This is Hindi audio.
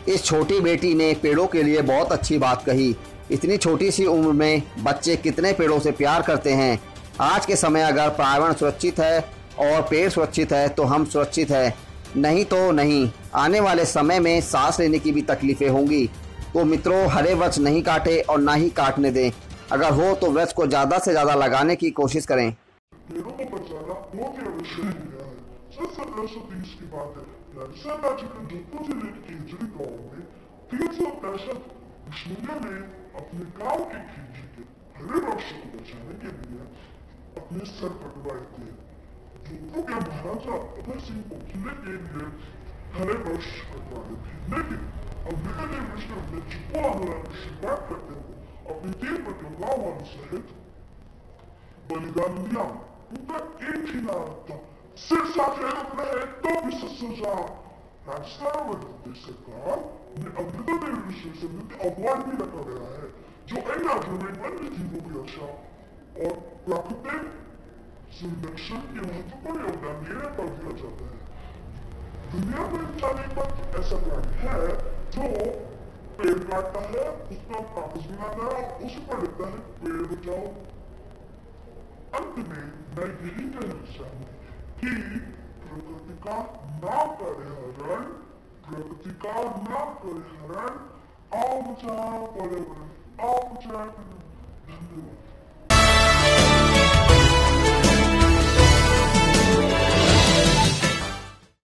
इस छोटी बेटी ने पेड़ों के लिए बहुत अच्छी बात कही। इतनी छोटी सी उम्र में बच्चे कितने पेड़ों से प्यार करते हैं। आज के समय अगर पर्यावरण सुरक्षित है और पेड़ सुरक्षित है तो हम सुरक्षित है, नहीं तो नहीं। आने वाले समय में सांस लेने की भी तकलीफें होंगी। तो मित्रों, हरे वृक्ष नहीं काटे और ना ही काटने दें। अगर हो तो वृक्ष को ज़्यादा से ज़्यादा लगाने की कोशिश करें। पेड़ों को बचाना बहुत ही आवश्यक हो गया है। सन 1730 की बात है। राजस्थान राज्य के जोधपुर जिले के केजरी गांव में 365 बिश्नोइयों ने अपने गांव के खिड़की के हरे वृक्ष को बचाने के लिए अपने सर कटवाए थे। जोधपुर के महाराजा अभय सिंह को किले के लिए हरे वृक्ष कटवाए थे, लेकिन अम्बिकादेवी विष्णु ने चिपको आंदोलन की शुरुआत करते हुए अपने 3 बेटों गांव वालों सहित बलिदान दिया। उनका एक ही नाम था, सिर्फ साथ रहे तो भी सजा। राजस्थान में सरकार ने अम्बिकादेवी विश्वविद्यालय अवार्ड भी रखा गया है, जो इन राज्यों में वन्य जीवों की रक्षा और प्राकृतिक संरक्षण के महत्वपूर्ण योगदान देने पर दिया जाता है। दुनिया में जाने पर ऐसा प्राणी है जो पेड़ काटता है, उसका कागज बनाता है और उस पर लिखता है पेड़ बचाओ। अंत में मैं यही कहना चाहूंगी कि प्रकृति का ना करे हरण, प्रकृति का ना करे हरण, आओ बचाओ पर्यावरण, आओ बचाओ। धन्यवाद।